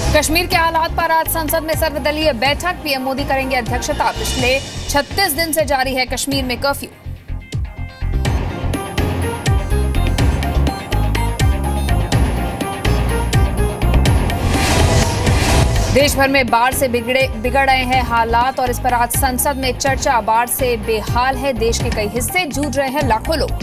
कश्मीर के हालात पर आज संसद में सर्वदलीय बैठक। पीएम मोदी करेंगे अध्यक्षता। पिछले 36 दिन से जारी है कश्मीर में कर्फ्यू। देश भर में बाढ़ से बिगड़ रहे हैं हालात और इस पर आज संसद में चर्चा। बाढ़ से बेहाल है देश के कई हिस्से, जूझ रहे हैं लाखों लोग।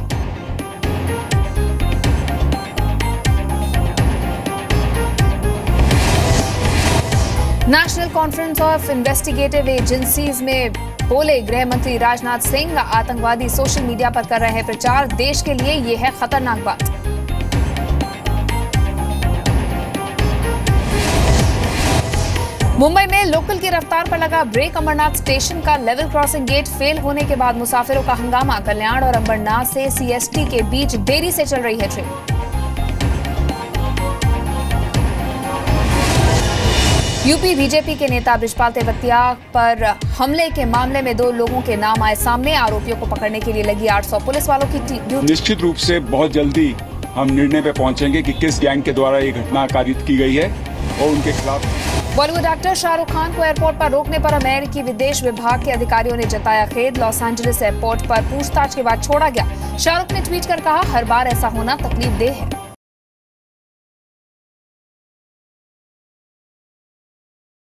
National conference of investigative agencies में बोले गृह मंत्री राजनाथ सिंह, आतंकवादी सोशल मीडिया पर कर रहे हैं प्रचार। देश के लिए ये है खतरनाक बात। मुंबई में लोकल की रफ्तार पर लगा ब्रेक। अमरनाथ स्टेशन का लेवल क्रॉसिंग गेट फेल होने के बाद मुसाफिरों का हंगामा। कल्याण और अंबरनाथ से सीएसटी के बीच देरी से चल रही है ट्रेन। यूपी बीजेपी के नेता बृजपाल तेवतिया पर हमले के मामले में 2 लोगों के नाम आए सामने। आरोपियों को पकड़ने के लिए लगी 800 पुलिस वालों की ड्यूटी। निश्चित रूप से बहुत जल्दी हम निर्णय पे पहुंचेंगे कि किस गैंग के द्वारा ये घटना कारित की गई है और उनके खिलाफ। बॉलीवुड एक्टर शाहरुख खान को एयरपोर्ट पर रोकने पर अमेरिकी विदेश विभाग के अधिकारियों ने जताया खेद। लॉस एंजलिस एयरपोर्ट पर पूछताछ के बाद छोड़ा गया। शाहरुख ने ट्वीट कर कहा, हर बार ऐसा होना तकलीफदेह है।